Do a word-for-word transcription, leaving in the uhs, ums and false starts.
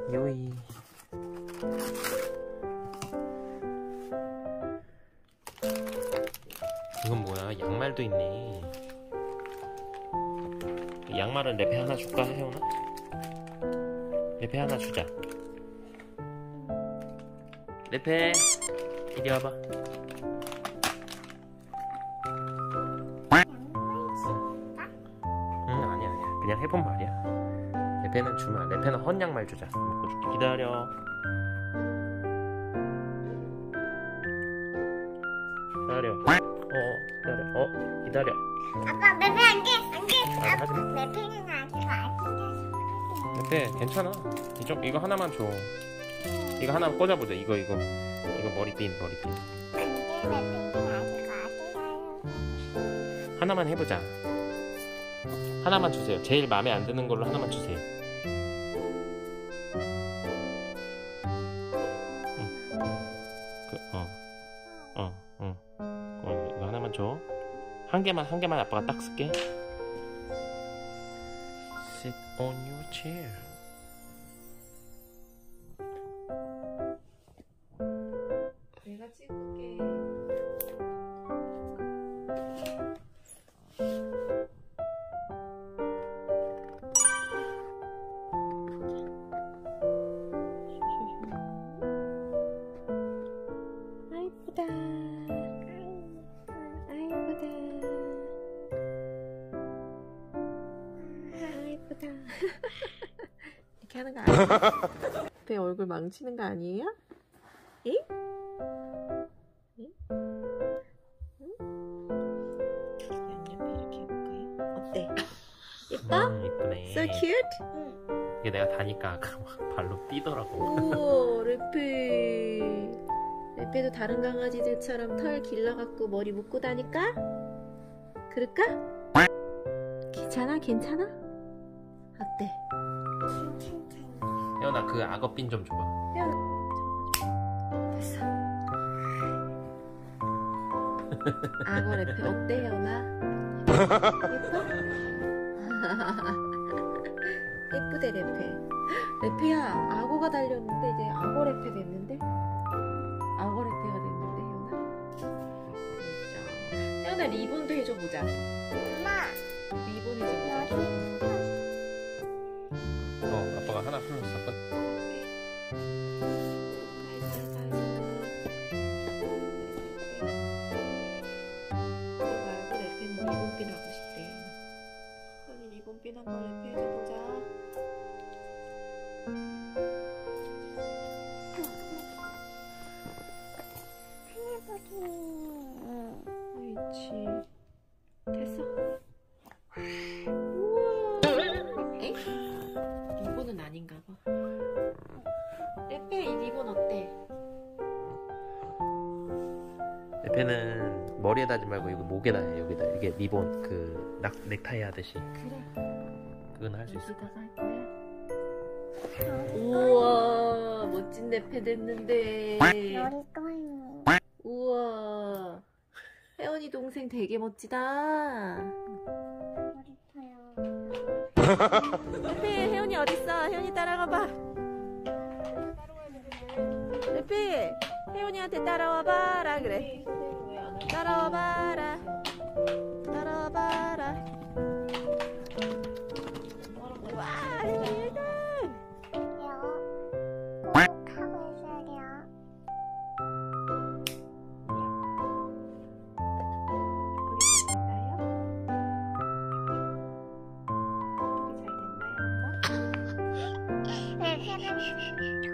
요이. 이건 뭐야? 양말도 있네. 양말은 레페 하나 줄까, 혜원아? 레페 하나 주자. 레페, 이리 와봐. 응, 아니야, 아니야. 그냥 해본 말이야. 레페는 주면, 레페는 헌 양말 주자. 묶어 줄게. 기다려. 기다려. 어, 기다려. 어, 기다려. 아빠, 레페 안 돼, 안 돼. 아, 하지 마. 레페는 아직 아직. 레페, 괜찮아. 이쪽, 이거 하나만 줘. 이거 하나 꽂아보자. 이거, 이거. 이거 머리핀, 머리핀. 안 돼, 레페는 아직 아직. 하나만 해보자. 하나만 주세요. 제일 마음에 안 드는 걸로 하나만 주세요. 응. 그, 어. 어, 어. 어, 이거 하나만 줘. 한 개만, 한 개만 아빠가 딱 쓸게. Sit on your chair. 내가 찍을게. 아이쁘다. 아이쁘다. 아이쁘다. 이렇게 하는 거 아니야? 배 얼굴 망치는 거 아니에요? 응? 응? 응? 양옆에 이렇게 해볼까요? 어때? 예뻐? 음, 이쁘네. So cute? 이게 내가 다니까 아까 막 발로 뛰더라고. 우와, 레페. 레페도 다른 강아지들처럼 털 길러갖고 머리 묶고 다닐까? 그럴까? 괜찮아? 괜찮아? 어때? 혜원아, 그 악어핀 좀 줘봐. 됐어. 악어 레페 어때, 혜원아? 예뻐? 예쁘대, 레페. 레페야, 악어가 달렸는데 이제 악어 레페 됐는데? 악어 레페가 됐는데, 혜원아? 진짜. 혜원아, 리본도 해줘보자. 엄마, 리본 해줘보자. 어, 아빠가 하나 풀었어. 리본핀 하고 싶대. 그럼 리본핀 한번 이렇게 해줘보자. 옳지. 됐어. 우와. 에? 리본은 아닌가 봐. 레페, 이 리본 어때? 레페는 머리에다 하지 말고 이거 목에다 해. 여기다. 이게 리본 그 락, 넥타이 하듯이. 그래. 그건 할 수 있어. 여기다가 할 거야? 우와, 멋진 레페 됐는데. 머리 꼬이. 우와, 혜원이 동생 되게 멋지다. 머리카락. 레페, 혜원이 어딨어? 혜원이 따라가봐. 레페, 혜원이한테 따라와봐라 그래. 따라와봐라. 따라와봐라. 와, 혜원이 일등. 꼭 하고 있어요. 예쁘게 잘 됐나요? 예쁘게 잘 됐나요, 엄마? 레페는